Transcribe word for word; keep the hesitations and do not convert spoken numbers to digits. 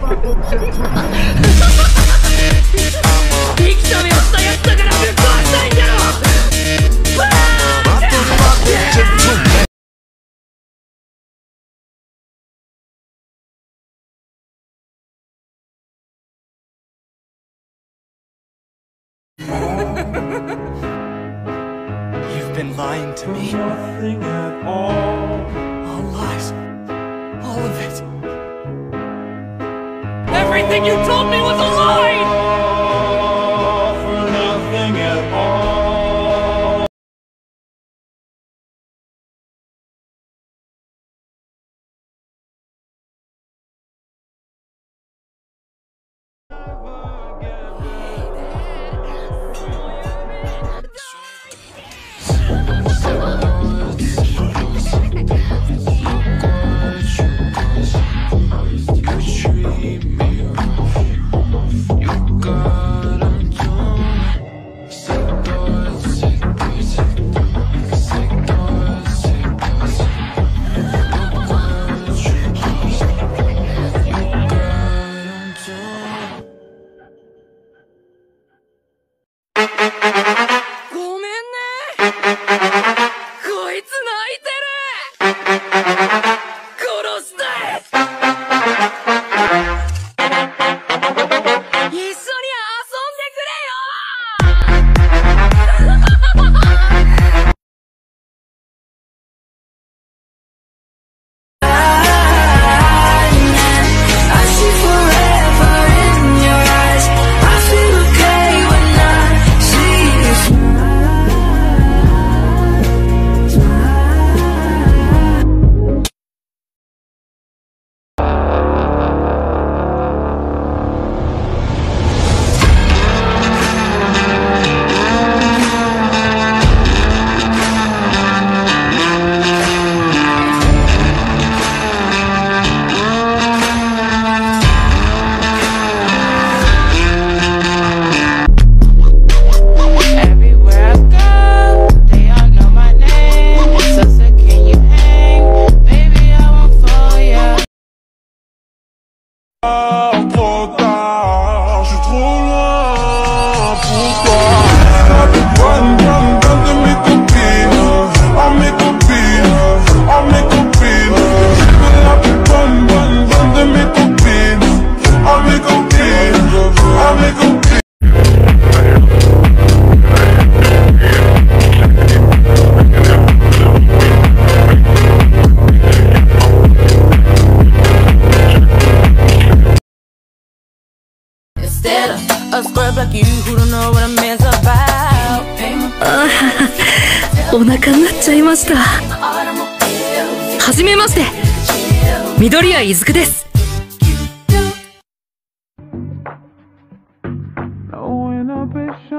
生きた目をしたやつだからぶっ壊したいんだろ。 You've been lying to me. Nothing at all. All lies. All of it. Everything you told me was a lie! For nothing at all. A scrub like you who don't know what a man's about. ああ、お腹になっちゃいました。はじめまして、緑谷いずくです。 No inhibition.